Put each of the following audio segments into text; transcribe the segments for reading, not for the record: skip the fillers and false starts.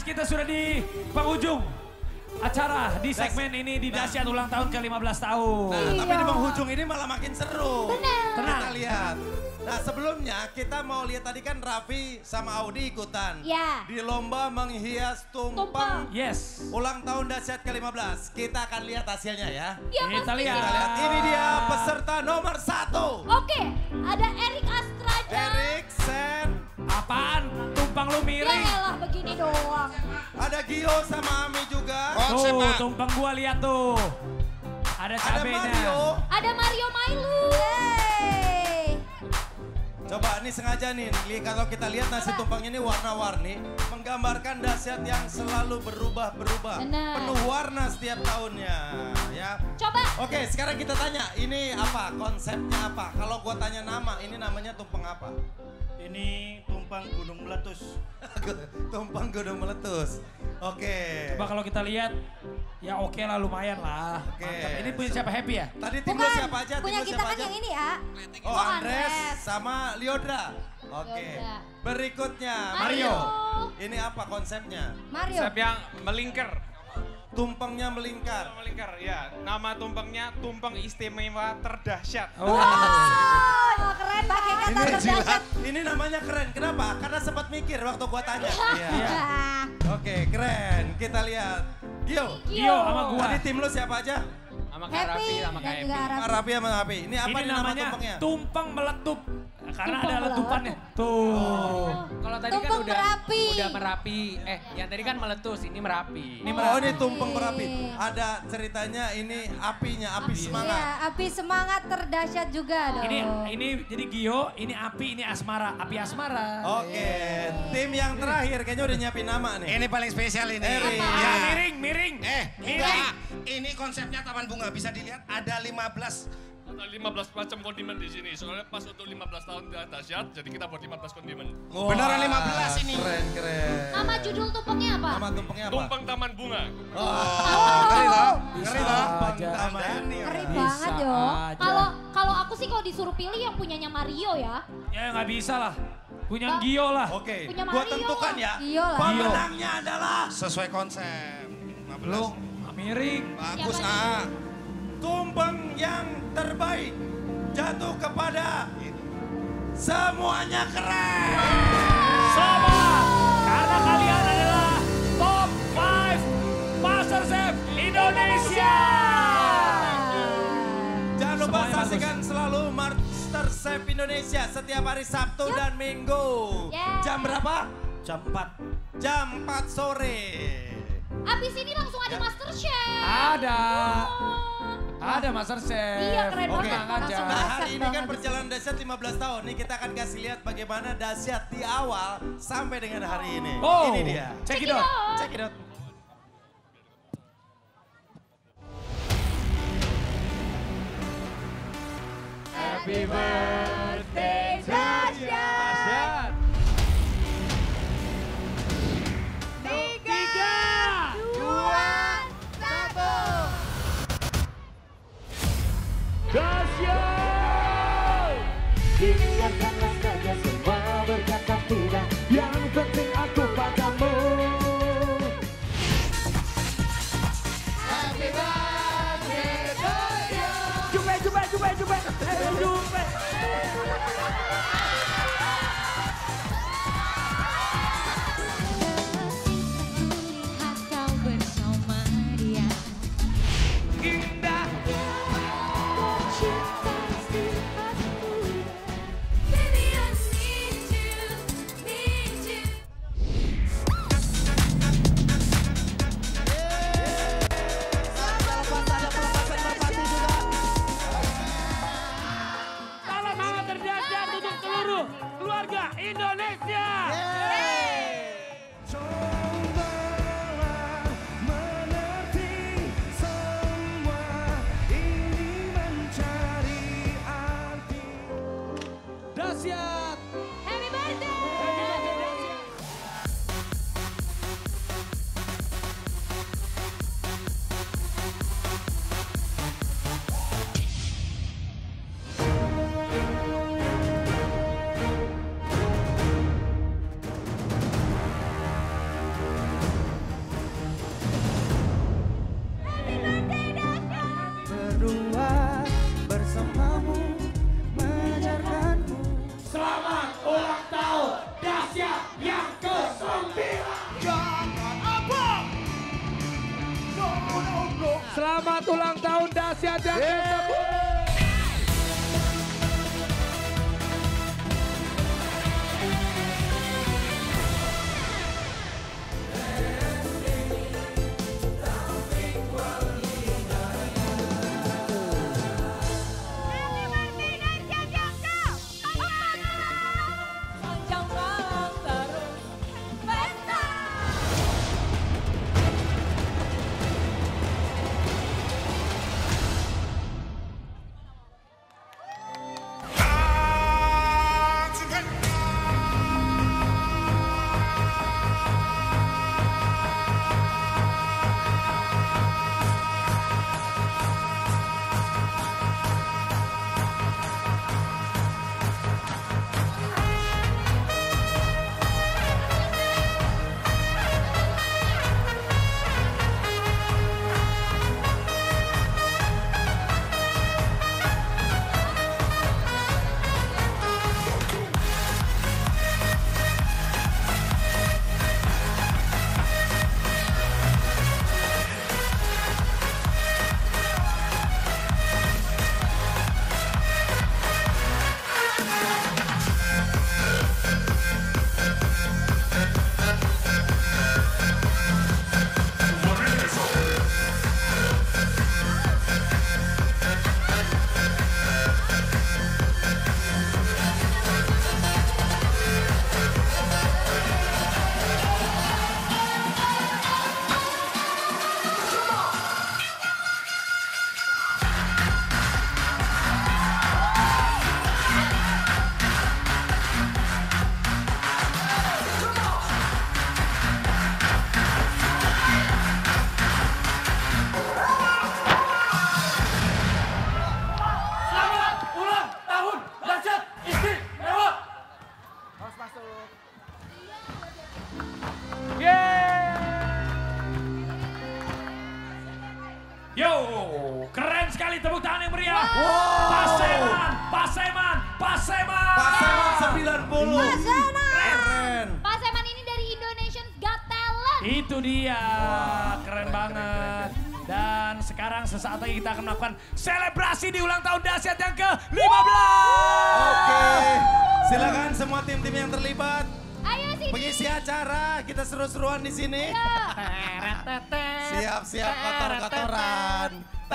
kita sudah di penghujung acara di segmen ini di Dahsyat ulang tahun ke-15 tahun. Nah, tapi di penghujung ini malah makin seru. Benar. Tenang. Kita lihat. Nah, sebelumnya kita mau lihat tadi kan Raffi sama Audi ikutan. Ya. Di lomba menghias tumpeng. Yes. Ulang tahun Dahsyat ke-15. Kita akan lihat hasilnya ya. Ya, Kita pasti. lihat. Kita lihat, ini dia peserta nomor 1. Oke, ada Erik Astraja. Eriksen. Apaan? Tumpang lu Ya miring. elah begini doang. Ada Gio sama Ami juga. Tuh, tumpeng gua lihat tuh. Ada Ada cabenya. Mario. Ada Mario Mailu. Coba ini sengaja nih, kalau kita lihat nasi tumpengnya ini warna-warni. Menggambarkan Dahsyat yang selalu berubah-berubah. Benar. Penuh warna setiap tahunnya ya. Coba. Oke, sekarang kita tanya, ini apa? Konsepnya apa? Kalau gua tanya nama, ini namanya tumpeng apa? Ini tumpeng gunung meletus. Tumpeng gunung meletus. Oke. Coba kalau kita lihat, ya oke lah lumayan lah. Oke. Mantap. Ini punya siapa Happy ya? Tadi tim lo Bukan, siapa aja? Tim punya lo kita siapa kan aja? yang ini ya. Oh, Oh, Andres Andres. sama Liodra. Oke. Liodra. Berikutnya Mario. Ini apa konsepnya? Mario. Konsep yang melingkar. Tumpengnya melingkar. Melingkar, ya. Nama tumpengnya tumpeng istimewa terdahsyat. Oh. Oh, keren pakai kata Ini terdahsyat. Ini namanya keren. Kenapa? Karena sempat mikir waktu gua tanya. Iya. Ah, Oke, keren. Kita lihat. Gio. Gio sama gua. Tadi tim lo siapa aja? Sama Kak Happy Raffi, sama Kak dan juga Happy. Raffi. Rapi sama Rapi. Ini apa Ini nih nama namanya tumpengnya? tumpeng meletup. Karena Tumpeng ada letupannya. Tuh. Kalau tadi kan Tumpeng udah Merapi. Merapi. Yang tadi kan meletus, ini Merapi. Ini Oh, ini tumpeng berapi. Ada ceritanya ini apinya, api Iya, semangat. api semangat terdahsyat juga dong. Ini jadi Gio, ini Api, ini Asmara. Api Asmara. Oke, tim yang terakhir kayaknya udah nyiapin nama nih. Ini paling spesial ini. Eri. Ya, miring, miring. Enggak. Ini konsepnya Taman Bunga. Bisa dilihat ada 15. Ada 15 macam kondimen di sini. Soalnya pas untuk 15 tahun Dahsyat, jadi kita buat 15 kondimen. Wah, Beneran 15 ini. Keren, keren. Nama judul tumpengnya apa? Nama tumpengnya apa? Tumpeng Taman Bunga. Ngeri loh. Ngeri loh. aja. Keren Bisa banget yo. aja. Kalau aku sih kalau disuruh pilih yang punyanya Mario ya. Ya nggak bisa lah. Punya Gio lah. Oke, Punya gua Mario. tentukan ya. Iya lah. Pemenangnya adalah Sesuai konsep. 15. Lu miring. Bagus, Siapa ah. tumpeng yang terbaik jatuh kepada semuanya keren. Sabar. Karena kalian adalah top 5 MasterChef Indonesia. Jangan lupa Semuanya saksikan selalu MasterChef Indonesia setiap hari Sabtu dan Minggu. Yeah. Jam berapa? Jam 4. Jam 4 sore. Abis ini langsung ada MasterChef. Ada. Oh. Ada MasterChef. Iya, keren Oke. banget. Tenang aja. Langsung Nah, Dahsyat hari ini kan banget. perjalanan Dahsyat 15 tahun. Nih kita akan kasih lihat bagaimana Dahsyat di awal sampai dengan hari ini. Oh, Ini dia. Check it out. Check it out. Happy birthday Dahsyat. 3, 2, 1. Dahsyat. Biarkanlah saja semua berkata tidak. Yang penting aku padamu. Happy birthday Dahsyat. Jupe. Lihat kau bersama dia. Indah. Tercinta di hatiku. Baby, I need you, need you. Salam hangat terdahsyat untuk seluruh keluarga Indonesia. Cobalah mengerti semua ini mencari arti. Dahsyat. Happy birthday. dahsyat yang ke-10. Yo, keren sekali tepuk tangan yang meriah. Paseman. Paseman 90. Keren. Paseman ini dari Indonesia's Got Talent. Itu dia, keren banget. Dan sekarang sesaat lagi kita akan melakukan selebrasi di ulang tahun dahsyat yang ke-15. Oke, silakan semua tim-tim yang terlibat. Ayo sini. Pengisi acara, kita seru-seruan di sini. Siap-siap kotor-kotoran.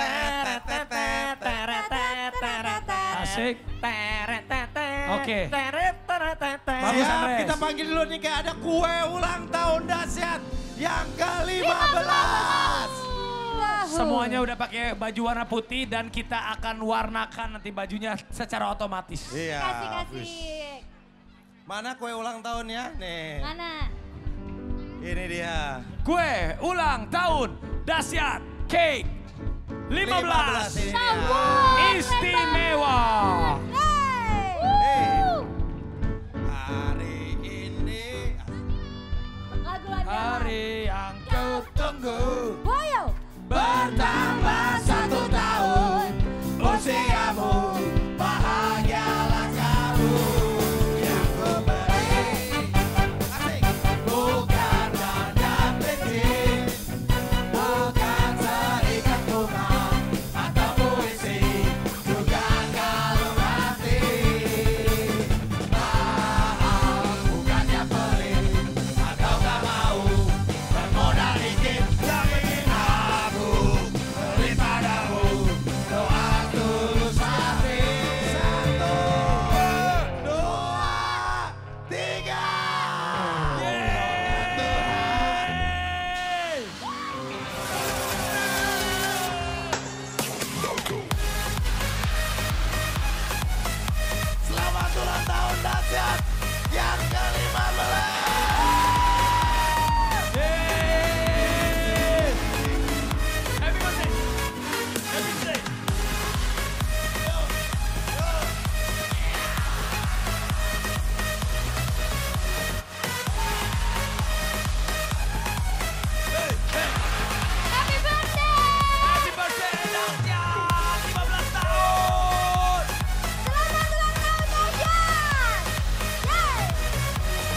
Asik. Oke. Bagus, Andres. Kita panggil dulu nih, kayak ada kue ulang tahun dahsyat yang ke-15. Semuanya udah pakai baju warna putih dan kita akan warnakan nanti bajunya secara otomatis. Iya. Kasih. Mana kue ulang tahunnya? Nih. Mana? Ini dia. Kue ulang tahun dahsyat cake 15. Ini dia. Istimewa. Hey. Hari ini. Lagu-lagu. Hari yang kau tunggu. Boyo. Bertambah 1 tahun usiamu. Bahagialah kamu yang ku beri. Asik. Bukan tanda petik, bukan seikat bunga atau puisi, juga kalung hati. Mahal bukannya pelit, atau gak mau bermodal dikit. Yang ingin aku beri padamu doa tulus hati. 1, 2, 3. Selamat ulang tahun dahsyat yang ke-15. Happy birthday. Happy birthday. Happy birthday. Happy birthday dahsyat 15 tahun. Selamat ulang tahun dahsyat. Yeay.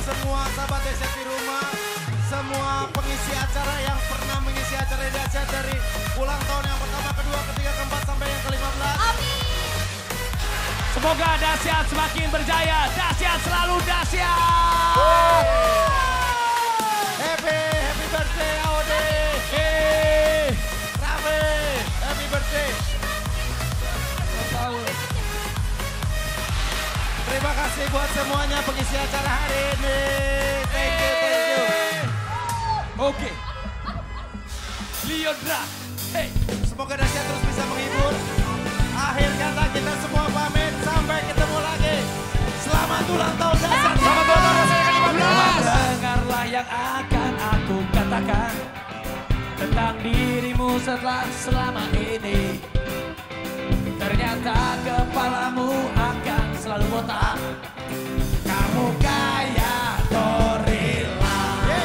semua sahabat dahsyat di rumah, semua pengisi acara yang pernah mengisi acara dahsyat dari ulang tahun yang pertama, kedua, ketiga, keempat, sampai yang ke-15. Semoga dahsyat semakin berjaya, dahsyat selalu dahsyat. Happy birthday Audi. Raffi, happy birthday. Terima kasih buat semuanya pengisi acara hari ini. Thank you. Oke. Liodra. Hey. Semoga dahsyat terus bisa menghibur. Akhir kata kita semua pamit. Sampai ketemu lagi. Selamat ulang tahun dahsyat. Selamat ulang tahun dahsyat yang ke-15. Dengarlah yang akan aku katakan tentang dirimu setelah selama ini. Ternyata kepalamu akan selalu botak. Kamu kayak gorila.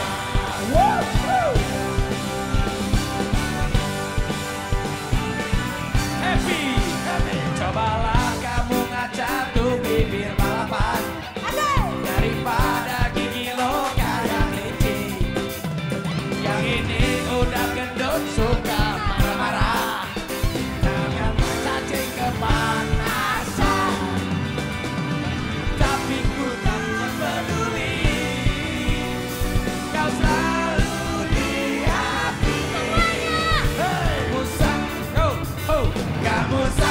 Happy. Cobalah kamu ngaca tuh bibir balapan. Daripada gigi lo kayak kelinci. Yang ini udah gendut suka marah-marah. Jangan cacing kepanasan. Tapi ku tak peduli. Kau selalu di hati. Hey, musang, kamu